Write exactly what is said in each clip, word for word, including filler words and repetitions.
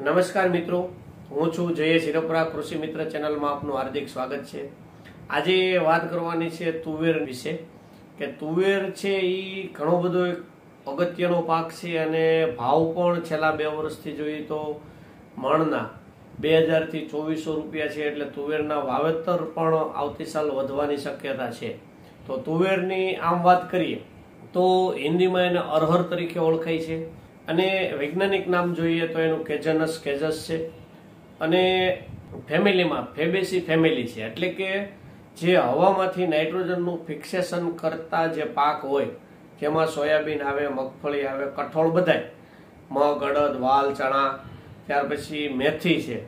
નમસ્કાર મિત્રો, હું છું જયેશ હિરોપરા. કૃષિ મિત્ર ચેનલમાં આપનું હાર્દિક સ્વાગત છે. આજે વાત કરવાની છે તુવેર વિશે કે તુવેર છે એ ઘણો બધો અગત્યનો પાક છે અને ભાવ પણ છેલ્લા બે વર્ષથી જોઈએ તો મણના બે હજારથી ચોવીસો રૂપિયા છે. એટલે તુવેરના વાવેતર પણ આવતી સાલ વધવાની શક્યતા છે. તો તુવેરની આમ વાત કરીએ તો હિન્દીમાં એને અરહર તરીકે ઓળખાય છે અને વૈજ્ઞાનિક નામ જોઈએ તો એનું કેજનસ કેજસ છે અને ફેમિલીમાં ફેબેસી ફેમિલી છે. એટલે કે જે હવામાંથી નાઇટ્રોજનનું ફિક્સેશન કરતા જે પાક હોય જેમાં સોયાબીન આવે, મગફળી આવે, કઠોળ બધાય, મગ, અડદ, વાલ, ચણા, ત્યાર પછી મેથી છે,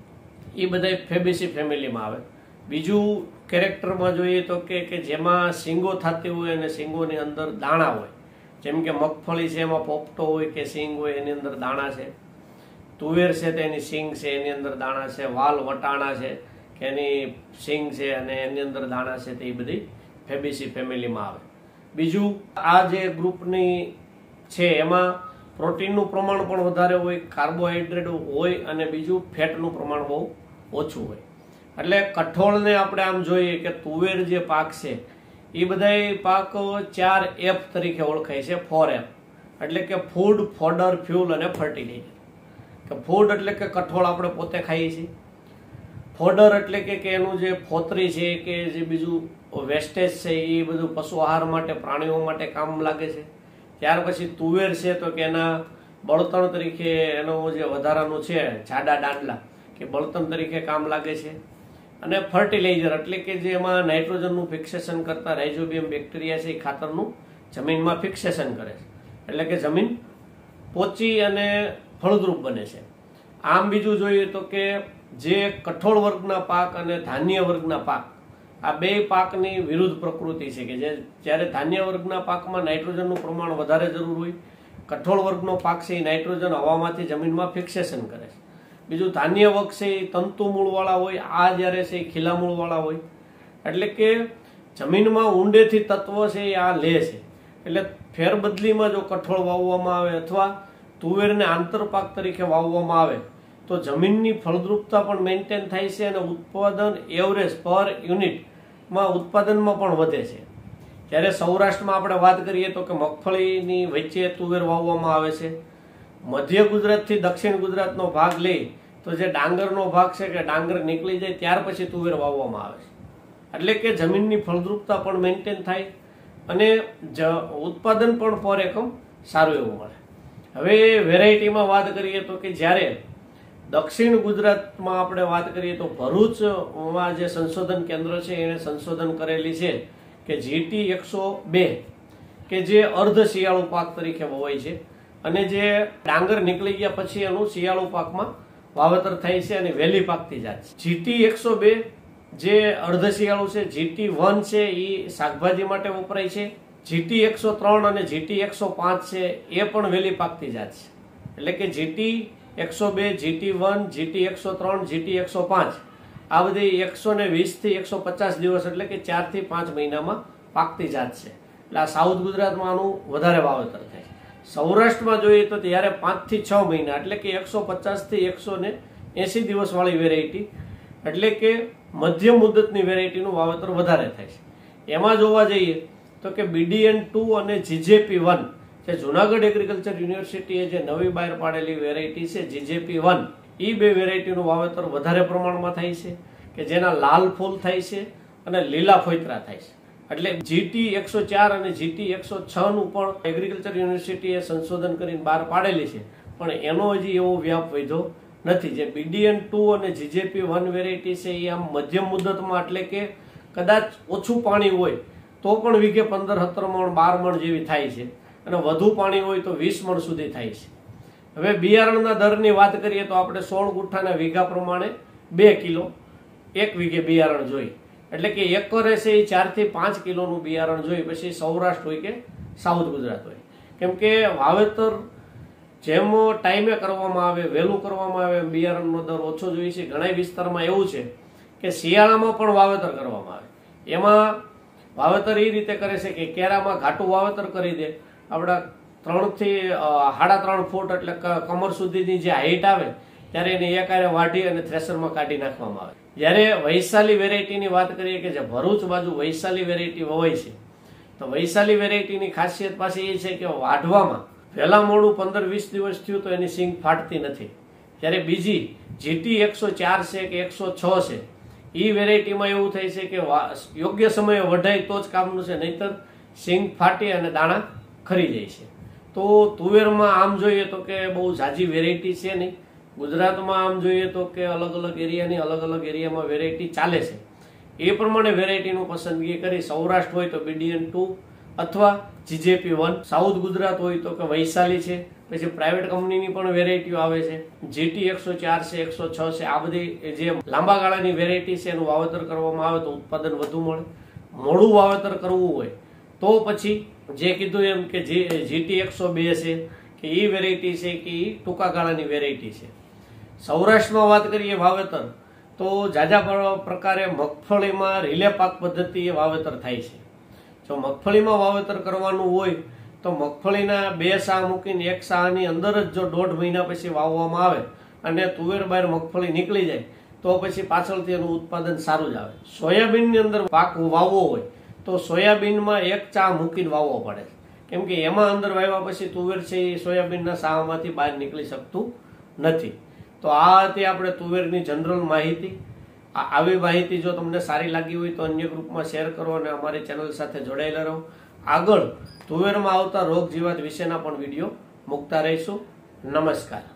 એ બધા ફેબેસી ફેમિલીમાં આવે. બીજું કેરેક્ટરમાં જોઈએ તો કે કે જેમાં સિંગો થતી હોય અને સિંગોની અંદર દાણા હોય, જેમ કે મગફળી છે એમાં પોપટો હોય કે સિંગ હોય એની અંદર દાણા છે, તુવેર છે તેની સિંગ છે એની અંદર દાણા છે, વાલ વટાણા છે કે એની સિંગ છે અને એની અંદર દાણા છે, તે એ બધી ફેબેસી ફેમિલીમાં આવે. બીજું આ જે ગ્રુપની છે એમાં પ્રોટીનનું પ્રમાણ પણ વધારે હોય, કાર્બોહાઈડ્રેટ હોય અને બીજું ફેટનું પ્રમાણ બહુ ઓછું હોય. એટલે કઠોળને આપણે આમ જોઈએ કે તુવેર જે પાક છે એ બધા પાક ચાર એફ તરીકે ઓળખાય છે. ફોર એફ એટલે કે ફૂડ, ફોડર, ફ્યુલ અને ફર્ટિલાઇઝર. કે ફૂડ એટલે કે કઠોળ આપણે પોતે ખાઈએ છીએ, ફોડર એટલે કે એનું જે ફોતરી છે કે જે બીજું વેસ્ટેજ છે એ બધું પશુ આહાર માટે, પ્રાણીઓ માટે કામ લાગે છે. ત્યાર પછી તુવેર છે તો કે એના બળતણ તરીકે એનો જે વધારાનું છે જાડા દાંડલા કે બળતણ તરીકે કામ લાગે છે. અને ફર્ટિલાઇઝર એટલે કે જે એમાં નાઇટ્રોજનનું ફિક્સેશન કરતા રાઇઝોબિયમ બેક્ટેરિયા છે એ ખાતરનું જમીનમાં ફિક્સેશન કરે છે, એટલે કે જમીન પોચી અને ફળદ્રુપ બને છે. આમ બીજું જોઈએ તો કે જે કઠોળ વર્ગના પાક અને ધાન્ય વર્ગના પાક, આ બે પાકની વિરુદ્ધ પ્રકૃતિ છે કે જે જ્યારે ધાન્ય વર્ગના પાકમાં નાઇટ્રોજનનું પ્રમાણ વધારે જરૂર હોય, કઠોળ વર્ગનો પાક છે એ નાઇટ્રોજન હવામાંથી જમીનમાં ફિક્સેશન કરે છે. બીજું ધાન્ય વર્ગ છે એ તંતુ મૂળવાળા હોય, આ જ્યારે છે એ ખીલા મૂળવાળા હોય, એટલે કે જમીનમાં ઊંડેથી તત્વ છે એ આ લે છે. એટલે ફેરબદલીમાં જો કઠોળ વાવવામાં આવે અથવા તુવેરને આંતરપાક તરીકે વાવવામાં આવે તો જમીનની ફળદ્રુપતા પણ મેન્ટેન થાય છે અને ઉત્પાદન એવરેજ પર યુનિટમાં ઉત્પાદનમાં પણ વધે છે. જ્યારે સૌરાષ્ટ્રમાં આપણે વાત કરીએ તો કે મગફળીની વચ્ચે તુવેર વાવવામાં આવે છે. મધ્ય ગુજરાતથી દક્ષિણ ગુજરાતનો ભાગ લઈ તો જે ડાંગરનો ભાગ છે કે ડાંગર નીકળી જાય ત્યાર પછી તુવેર વાવવામાં આવે છે. એટલે કે જમીનની ફળદ્રુપતા પણ મેન્ટેન થાય અને ઉત્પાદન પણ પર એકમ સારું એવું મળે. હવે વેરાયટીમાં વાત કરીએ તો કે જ્યારે દક્ષિણ ગુજરાતમાં આપણે વાત કરીએ તો ભરૂચમાં જે સંશોધન કેન્દ્ર છે એને સંશોધન કરેલી છે કે જીટી એકસો બે કે જે અર્ધ શિયાળુ પાક તરીકે વવાય છે અને જે ડાંગર નીકળી ગયા પછી એનું શિયાળુ પાકમાં વાવેતર થાય છે અને વહેલી પાકતી જાત છે. જીટી એકસો બે જે અર્ધ શિયાળુ છે, જીટી વન છે એ શાકભાજી માટે વપરાય છે, જીટી એકસો ત્રણ અને જીટી એકસો પાંચ છે એ પણ વહેલી પાકતી જાત છે. એટલે કે જીટી એકસો બે, જીટી વન, જીટી એકસો ત્રણ, જીટી એકસો પાંચ આ બધી એકસો ને વીસ થી એકસો પચાસ દિવસ એટલે કે ચાર થી પાંચ મહિનામાં પાકતી જાત છે. એટલે આ સાઉથ ગુજરાતમાં આનું વધારે વાવેતર થાય. સૌરાષ્ટ્રમાં જોઈએ તો ત્યારે પાંચ થી છ મહિના એટલે કે એકસો પચાસ થી એકસો ને એસી દિવસ વાળી વેરાયટી એટલે કે મધ્યમ મુદતની વેરાયટીનું વાવેતર વધારે થાય છે. એમાં જોવા જઈએ તો કે બીડીએન ટુ અને જીજેપી વન જે જુનાગઢ એગ્રીકલ્ચર યુનિવર્સિટીએ જે નવી બહાર પાડેલી વેરાયટી છે જીજેપી વન, એ બે વેરાયટીનું વાવેતર વધારે પ્રમાણમાં થાય છે કે જેના લાલ ફૂલ થાય છે અને લીલા ફોતરા થાય છે. એટલે જીટી એકસો ચાર અને જીટી એકસો છ નું પણ એગ્રીકલ્ચર યુનિવર્સિટીએ સંશોધન કરીને બહાર પાડેલી છે પણ એનો હજી એવો વ્યાપ વધ્યો નથી. જે બીડીએન ટુ અને જીજેપી વન વેરાયટી છે એ આમ મધ્યમ મુદતમાં એટલે કે કદાચ ઓછું પાણી હોય તો પણ વીઘે પંદર સત્તર મણ બાર મણ જેવી થાય છે અને વધુ પાણી હોય તો વીસ મણ સુધી થાય છે. હવે બિયારણના દરની વાત કરીએ તો આપણે સોળ ગુઠ્ઠાના વીઘા પ્રમાણે બે કિલો એક વીઘે બિયારણ જોઈએ. એટલે કે એકરે છે એ ચાર થી પાંચ કિલોનું બિયારણ જોઈએ, પછી સૌરાષ્ટ્ર હોય કે સાઉથ ગુજરાત હોય. કેમ કે વાવેતર જેમ ટાઈમે કરવામાં આવે, વહેલું કરવામાં આવે, બિયારણનો દર ઓછો જોઈએ છે. ઘણા વિસ્તારમાં એવું છે કે શિયાળામાં પણ વાવેતર કરવામાં આવે. એમાં વાવેતર એ રીતે કરે છે કે કેરામાં ઘાટું વાવેતર કરી દે, આપણા ત્રણ થી સાડા ત્રણ ફૂટ એટલે કમર સુધીની જે હાઈટ આવે ત્યારે એને એકારે વાઢી અને થ્રેસરમાં કાઢી નાખવામાં આવે. જ્યારે વૈશાલી વેરાયટીની વાત કરીએ કે જે ભરૂચ બાજુ વૈશાલી વેરાયટી વવાય છે, તો વૈશાલી વેરાયટીની ખાસિયત પાછી એ છે કે વાઢવામાં વહેલા મોડું પંદર વીસ દિવસ થયું તો એની સિંગ ફાટતી નથી. જ્યારે બીજી જીટી એકસો ચાર છે કે એકસો છ છે, એ વેરાયટીમાં એવું થાય છે કે યોગ્ય સમયે વઢાય તો જ કામનું છે, નહીતર સિંગ ફાટી અને દાણા ખરી જાય છે. તો તુવેરમાં આમ જોઈએ તો કે બહુ ઝાઝી વેરાયટી છે નહીં. ગુજરાતમાં આમ જોઈએ તો કે અલગ અલગ એરિયાની અલગ અલગ એરિયામાં વેરાયટી ચાલે છે. એ પ્રમાણે વેરાયટીનું પસંદગી કરી. સૌરાષ્ટ્ર હોય તો બીડીએન ટુ અથવા જીજેપી વન, સાઉથ ગુજરાત હોય તો કે વૈશાલી છે, પછી પ્રાઇવેટ કંપનીની પણ વેરાયટીઓ આવે છે, જીટી એકસો ચાર છે, એકસો છ છે. આ બધી જે લાંબા ગાળાની વેરાયટી છે એનું વાવેતર કરવામાં આવે તો ઉત્પાદન વધુ મળે. મોડું વાવેતર કરવું હોય તો પછી જે કીધું એમ કે જે જીટી એકસો બે છે કે એ વેરાયટી છે કે એ ટૂંકા ગાળાની વેરાયટી છે. સૌરાષ્ટ્રમાં વાત કરીએ વાવેતર તો જાજા પ્રકારે મગફળીમાં રિલે પાક પદ્ધતિએ વાવેતર થાય છે. જો મગફળીમાં વાવેતર કરવાનું હોય તો મગફળીના બે સાહ મૂકીને એક સાહની અંદર જ જો દોઢ મહિના પછી વાવવામાં આવે અને તુવેર બહાર મગફળી નીકળી જાય તો પછી પાછળથી એનું ઉત્પાદન સારું જ આવે. સોયાબીનની અંદર પાક વાવવો હોય તો સોયાબીનમાં એક ચા મૂકીને વાવવો પડે, કેમ કે એમાં અંદર વાવ્યા પછી તુવેર છે એ સોયાબીનના સાહમાંથી બહાર નીકળી શકતું નથી. તો આ હતી આપણે તુવેરની જનરલ માહિતી. આવી માહિતી જો તમને સારી લાગી હોય તો અન્ય ગ્રુપમાં શેર કરો અને અમારી ચેનલ સાથે જોડાયેલા રહો. આગળ તુવેરમાં આવતા રોગ જીવાત વિશેના પણ વિડીયો મૂકતા રહીશું. નમસ્કાર.